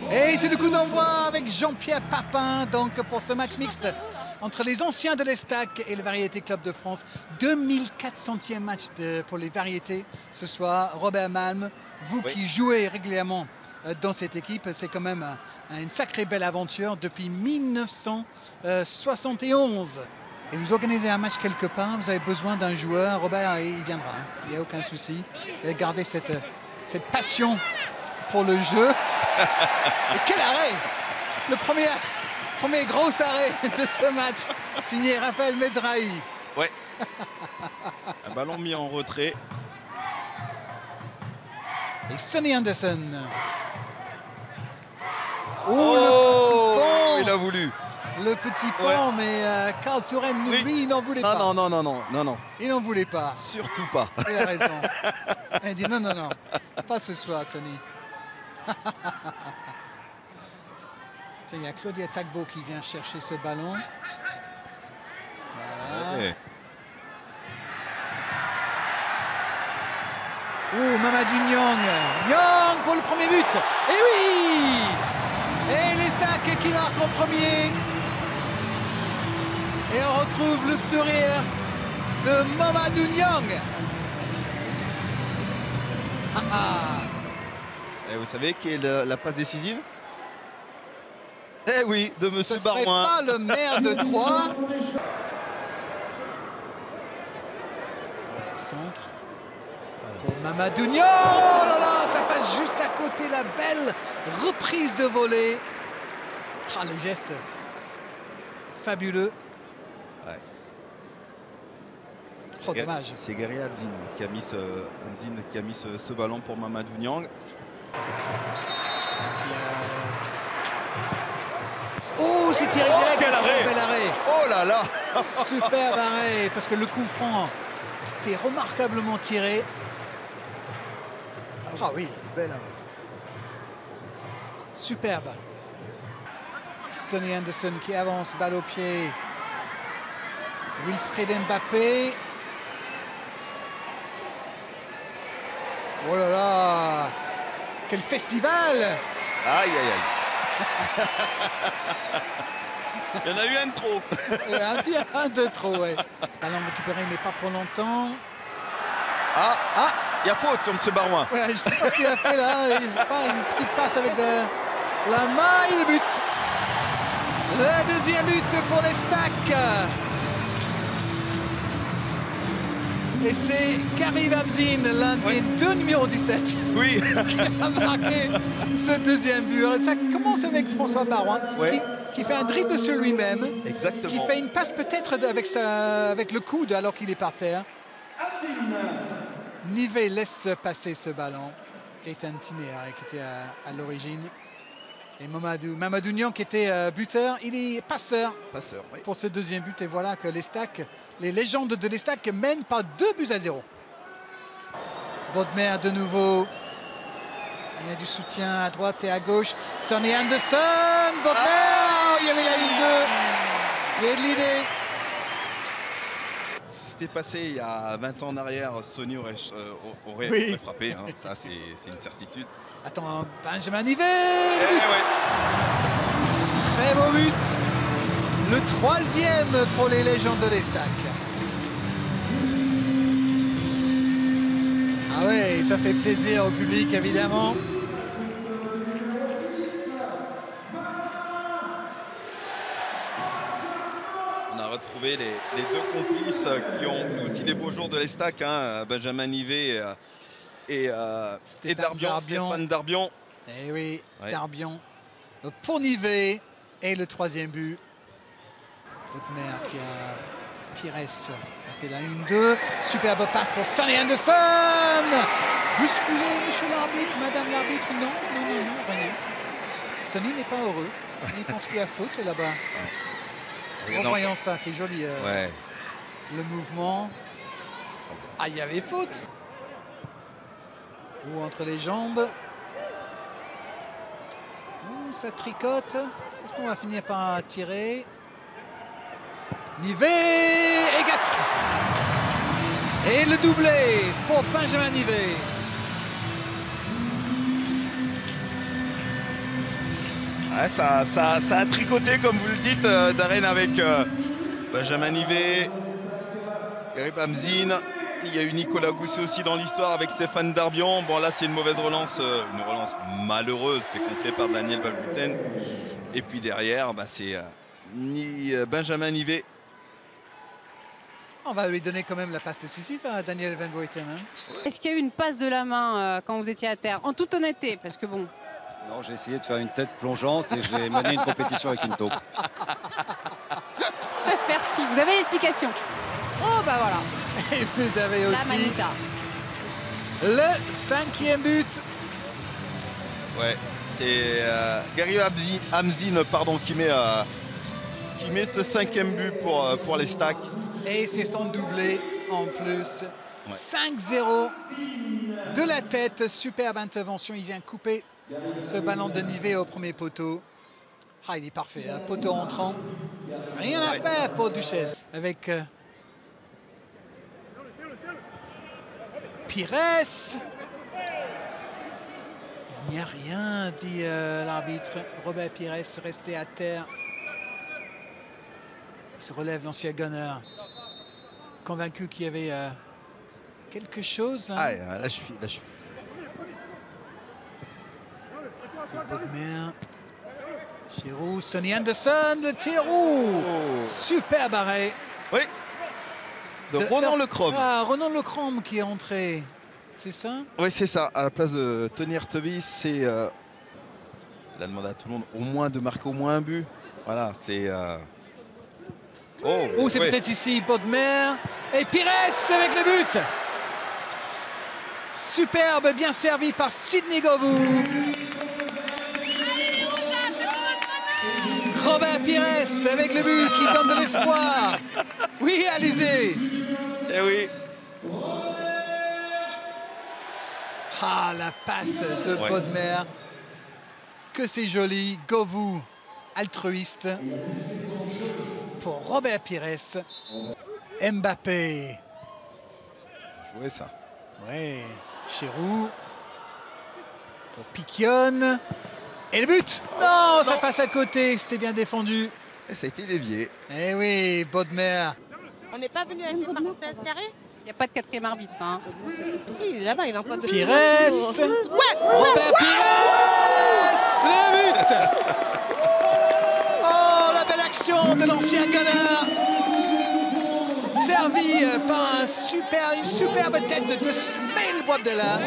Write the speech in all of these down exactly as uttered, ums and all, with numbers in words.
Et c'est le coup d'envoi avec Jean-Pierre Papin donc pour ce match mixte entre les anciens de l'Estac et le Variété Club de France. deux mille quatre centième match de, pour les Variétés ce soir. Robert Malm, vous oui. qui jouez régulièrement dans cette équipe, c'est quand même un, une sacrée belle aventure depuis mille neuf cent soixante et onze. Et vous organisez un match quelque part, vous avez besoin d'un joueur, Robert, il viendra, hein. Il n'y a aucun souci. Gardez cette, cette passion pour le jeu. Et quel arrêt! Le premier, premier gros arrêt de ce match, signé Raphaël Mezrahi. Ouais. Un ballon mis en retrait. Et Sonny Anderson. Oh, oh le petit pont. Il a voulu. Le petit pont, ouais. mais euh, Carl Touraine, oui. lui, il n'en voulait non, pas. Non, non, non, non, non, non. Il n'en voulait pas. Surtout pas. Il a raison. Il dit non, non, non, pas ce soir, Sonny. Il y a Claudia Tagbo qui vient chercher ce ballon. Voilà. Ouais. Oh, Mamadou Niang. Niang pour le premier but. Et oui! Et l'Estac qui marque en premier. Et on retrouve le sourire de Mamadou Niang. Ah, ah. Et vous savez qui est la, la passe décisive? Eh oui, de Monsieur Ce Barouin. Ce serait pas le maire de Troyes. Centre pour Mamadou Niang. Oh là là, ça passe juste à côté, la belle reprise de volée. Ah, les gestes fabuleux. Ouais. Trop dommage. C'est Gary Abzin qui a mis ce, Abzin qui a mis ce, ce ballon pour Mamadou Niang. Oh, c'est tiré oh, direct. Quel arrêt. Bel arrêt. Oh là là. Superbe arrêt, parce que le coup franc était remarquablement tiré. Ah oui, bel arrêt. Superbe. Sonny Anderson qui avance, balle au pied. Wilfried Mbappé. Oh là là, quel festival! Aïe, aïe, aïe. Il y en a eu un de trop. Un tir, un de trop, ouais. Ballon récupéré, mais pas pour longtemps. Ah, ah, il y a faute sur M. Barouin. Ouais, je sais pas ce qu'il a fait là. Il part une petite passe avec de la main et le but. Le deuxième but pour l'Estac. Et c'est Karim Abzin, l'un oui. des deux numéros dix-sept, oui. qui a marqué ce deuxième but. Et ça commence avec François Barouin, oui. qui, qui fait un dribble sur lui-même. Exactement. Qui fait une passe peut-être avec, sa, avec le coude alors qu'il est par terre. Nivet laisse passer ce ballon. Gaëtan Tinéa qui était à, à l'origine. Et Mamadou, Mamadou Niang qui était euh, buteur, il est passeur, passeur oui. pour ce deuxième but. Et voilà que l'Estac, les légendes de l'Estac mènent par deux buts à zéro. Bodmer de nouveau. Il y a du soutien à droite et à gauche. Sonny Anderson, Bodmer, ah il y avait la une deux. Il y a de l'idée. C'était passé il y a vingt ans en arrière, Sonny aurait, euh, aurait, oui. aurait frappé, hein. Ça c'est une certitude. Attends, Benjamin Nivet, eh le but. Ouais. Très beau but. Le troisième pour les légendes de l'Estac. Ah ouais, ça fait plaisir au public évidemment. On a retrouvé les, les deux complices qui ont fait aussi des beaux jours de l'Estac, hein, Benjamin Nivet et, et, euh, et Darbion, Darbion. Stéphane Darbion. Eh oui, ouais. Darbion pour Nivet et le troisième but. Bodmer qui a Pires a fait la une deux. Superbe passe pour Sonny Anderson. Bousculé, monsieur l'arbitre, madame l'arbitre. Non, non, non, non, rien. Sonny n'est pas heureux. Il pense qu'il y a faute là-bas. Ouais. En voyant ça, c'est joli. Euh, ouais. Le mouvement. Ah, il y avait faute. Ou entre les jambes. Ouh, ça tricote. Est-ce qu'on va finir par tirer? Nivet et quatre. Et le doublé pour Benjamin Nivet. Ouais, ça, ça, ça a tricoté, comme vous le dites, euh, Darren, avec euh, Benjamin Nivet, Garib Hamzin. Il y a eu Nicolas Gousset aussi dans l'histoire avec Stéphane Darbian. Bon, là, c'est une mauvaise relance, euh, une relance malheureuse. C'est contré par Daniel Valbuten. Et puis derrière, bah, c'est euh, ni, euh, Benjamin Nivet. On va lui donner quand même la passe décisive à Daniel Van Boyten. Hein. Est-ce qu'il y a eu une passe de la main euh, quand vous étiez à terre? En toute honnêteté, parce que bon... Non, j'ai essayé de faire une tête plongeante et j'ai mené une compétition avec une taupe. Merci, vous avez l'explication. Oh, bah voilà. Et vous avez La aussi Manita. le cinquième but. Ouais, c'est euh, Garib Hamzin pardon, qui met, euh, qui met ce cinquième but pour, euh, pour les Stacks. Et c'est son doublé en plus. Ouais. cinq zéro de la tête. Superbe intervention. Il vient couper ce ballon de Nivet au premier poteau. Ah, il est parfait. Hein. Poteau entrant. Rien à ouais. faire pour Duchesne. Avec euh, Pires. Il n'y a rien, dit euh, l'arbitre. Robert Pires resté à terre. Il se relève l'ancien gunner. Convaincu qu'il y avait euh, quelque chose. Là, Ah, là, je suis. Là, je suis... C'était Bodmer. Giroud, Sonny Anderson, le tir rouge. Oh. Superbe arrêt. Oui. De, De- Ronan de- Lecrom. Ah, Ronan Lecrom qui est entré. C'est ça? Oui, c'est ça. À la place de Tony Artevis, c'est. Euh... Il a demandé à tout le monde au moins de marquer au moins un but. Voilà, c'est. Euh... Oh, Oh, c'est ouais. peut-être ici Bodmer. Et Pires avec le but. Superbe, bien servi par Sidney Govou. Robert Pires avec le but qui donne de l'espoir. Oui, Alizé. Eh oui. Ah, la passe de Ouais. Bodmer. Que c'est joli. Govou, altruiste. Pour Robert Pires. Mbappé. Jouer ça. Ouais. Giroud. Pour Piquion. Et le but. Non, ça non. passe à côté. C'était bien défendu. Et ça a été dévié. Eh oui, Bodmer. On n'est pas venu avec les parenthèses carrées? Il n'y a pas de quatrième arbitre. Hein. Si, là-bas, il est en train de... Pires. Ouais. Robert Pires. Le but. Oh, la belle action de l'ancien gunner. Servi par un super, une superbe tête de Smail Boabdallah.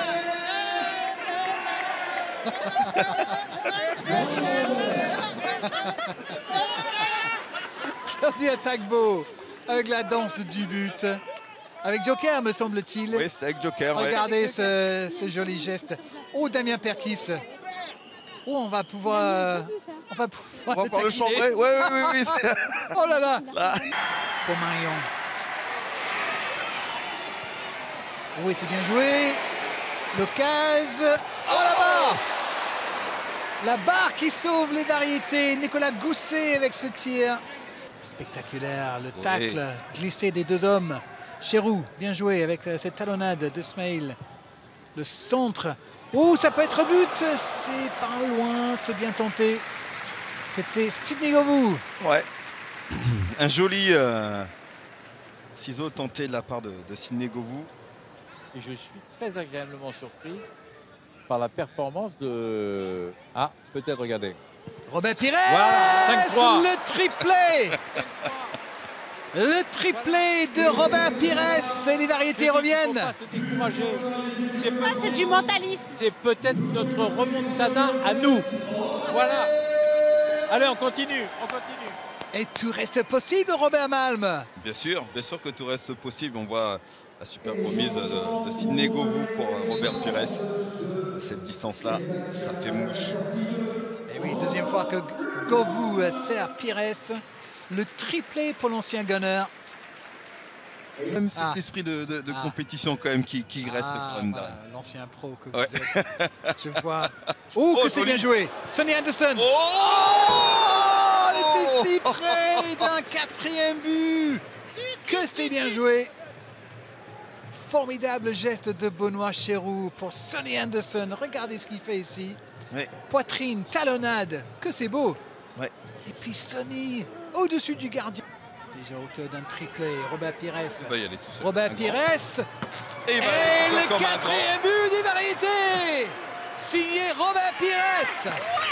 Claudia Tagbo avec la danse du but. Avec Joker, me semble-t-il. Oui, c'est avec Joker. Ouais. Regardez ce, ce joli geste. Oh, Damien Perkis. Oh, on va pouvoir... euh, on va pouvoir On va pouvoir le taquiner. chambrer. Oui, oui, oui. oui Oh là là. là. Pour Marion. Oui, c'est bien joué. L'occasion. Oh là-bas. La barre qui sauve les variétés. Nicolas Gousset avec ce tir. Spectaculaire. Le tacle glissé des deux hommes. Giroud, bien joué avec cette talonnade de Smail. Le centre. Oh, ça peut être but. C'est pas loin. C'est bien tenté. C'était Sidney Govou. Ouais. Un joli euh, ciseau tenté de la part de, de Sidney Govou. Et je suis très agréablement surpris par la performance de... Ah, peut-être, regardez. Robert Pires. Voilà, cinq trois. Le triplé. Le triplé de Robert Pires. Et les variétés reviennent. Il ne faut pas se décourager. C'est Ça, c'est du mentalisme. c'est peut-être notre remontada à nous. Voilà. Allez, on continue, on continue. Et tout reste possible, Robert Malm. Bien sûr, bien sûr que tout reste possible. On voit la super remise de, de Sidney Govou pour Robert Pires. À cette distance-là, ça fait mouche. Et oui, deuxième fois que Govou sert Pires. Le triplé pour l'ancien gunner. Même cet Ah. esprit de, de- de Ah. compétition quand même qui, qui reste Ah, quand même voilà, derrière. l'ancien pro que Ouais. vous êtes. Je vois. Oh, que Oh, c'est joli. bien joué. Sonny Anderson. Oh, Oh, elle était si près d'un quatrième but. Que c'était bien joué. formidable geste de Benoît Chéroux pour Sonny Anderson. Regardez ce qu'il fait ici. Ouais. Poitrine, talonnade, que c'est beau. Ouais. Et puis Sonny, au-dessus du gardien. Déjà auteur d'un triplé, Robert Pires. Il va y aller tout seul. Robert Un Pires. grand. Et, Et bah, le comme un quatrième but des variétés, signé Robert Pires.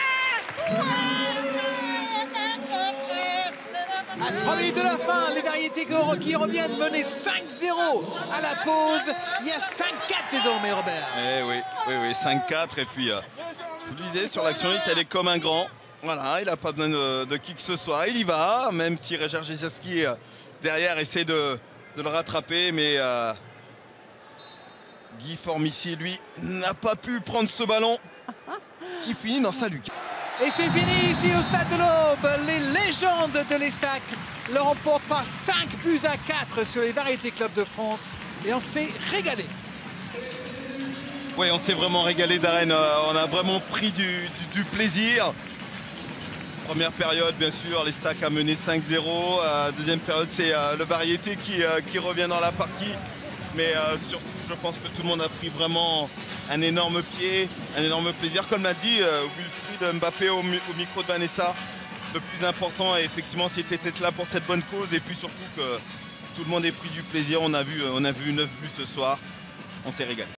À trois minutes de la fin, les variétés qui reviennent mener cinq zéro à la pause. Il y a cinq quatre désormais, Robert. Eh oui, oui, oui, cinq quatre. Et puis, euh, je vous le disais, sur l'action, il est allé comme un grand. Voilà, il n'a pas besoin de, de qui que ce soit. Il y va, même si Réjar Jesowski euh, derrière essaie de, de le rattraper. Mais euh, Guy Formici, lui, n'a pas pu prendre ce ballon qui finit dans sa lucarne. Et c'est fini ici au Stade de l'Aube. Les légendes de l'Estac le remportent par cinq buts à quatre sur les Variétés Club de France. Et on s'est régalé. Oui, on s'est vraiment régalé, Darren. Euh, on a vraiment pris du, du, du plaisir. Première période, bien sûr, l'Estac a mené cinq zéro. Euh, deuxième période, c'est euh, le Variété qui, euh, qui revient dans la partie. Mais euh, surtout, je pense que tout le monde a pris vraiment un énorme pied, un énorme plaisir. Comme l'a dit euh, Wilfried Mbappé au, au micro de Vanessa, le plus important, effectivement, c'était d'être là pour cette bonne cause. Et puis surtout que tout le monde ait pris du plaisir. On a vu, on a vu neuf buts ce soir. On s'est régalé.